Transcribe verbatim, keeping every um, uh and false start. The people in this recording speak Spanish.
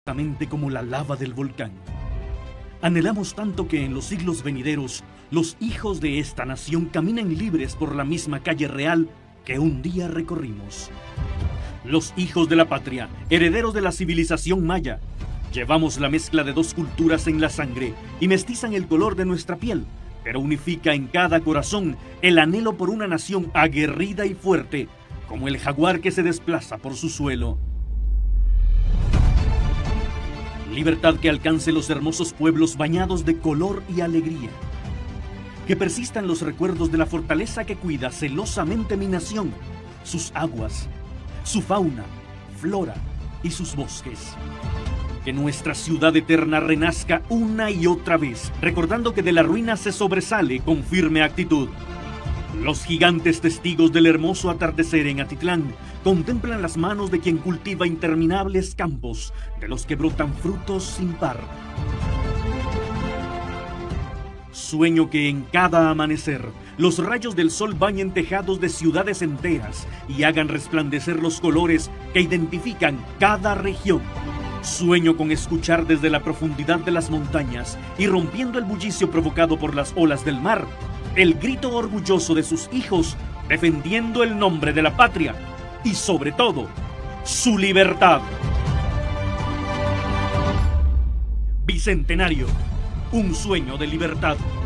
Exactamente como la lava del volcán. Anhelamos tanto que en los siglos venideros los hijos de esta nación caminen libres por la misma calle real que un día recorrimos. Los hijos de la patria, herederos de la civilización maya, llevamos la mezcla de dos culturas en la sangre y mestizan el color de nuestra piel, pero unifica en cada corazón el anhelo por una nación aguerrida y fuerte, como el jaguar que se desplaza por su suelo. Libertad que alcance los hermosos pueblos bañados de color y alegría. Que persistan los recuerdos de la fortaleza que cuida celosamente mi nación, sus aguas, su fauna, flora y sus bosques. Que nuestra ciudad eterna renazca una y otra vez, recordando que de la ruina se sobresale con firme actitud. Los gigantes testigos del hermoso atardecer en Atitlán contemplan las manos de quien cultiva interminables campos, de los que brotan frutos sin par. Sueño que en cada amanecer los rayos del sol bañen tejados de ciudades enteras y hagan resplandecer los colores que identifican cada región. Sueño con escuchar desde la profundidad de las montañas y rompiendo el bullicio provocado por las olas del mar, el grito orgulloso de sus hijos defendiendo el nombre de la patria y sobre todo, su libertad. Bicentenario, un sueño de libertad.